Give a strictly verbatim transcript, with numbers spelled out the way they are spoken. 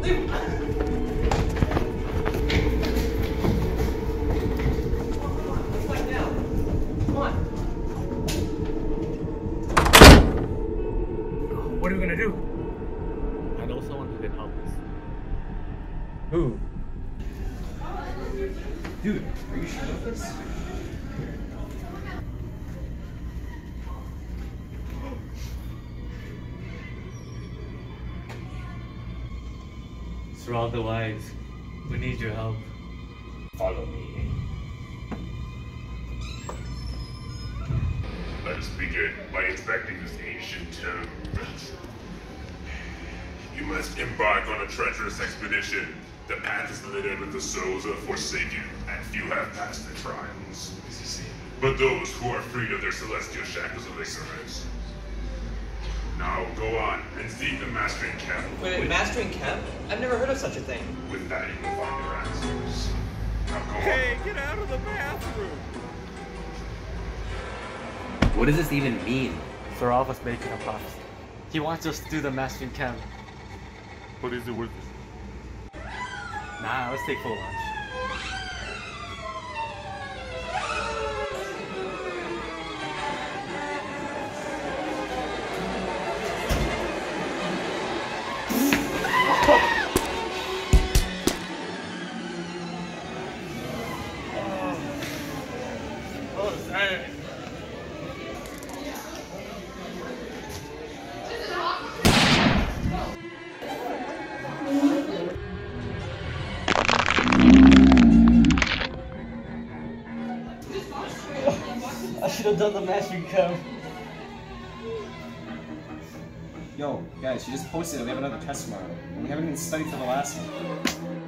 What are we gonna do? I know someone who can help us. Who? Dude, are you sure of this? Surround the wise. We need your help. Follow me. Let us begin by inspecting this ancient tomb. You must embark on a treacherous expedition. The path is littered with the souls of Forsaken, and few have passed the trials. But those who are freed of their celestial shackles of ignorance. Now go on and seek the Mastering Camp. Wait, wait, Mastering Camp? I've never heard of such a thing. With that, you will find your answers. Now go Hey, on. get out of the bathroom! What does this even mean? Sarov was making a prophecy. He wants us to do the mastering camp. But is it worth it? Nah, let's take full lunch. Oh, dang. I should have done the mastering camp. Yo, guys, she just posted that we have another test tomorrow, and we haven't even studied for the last one.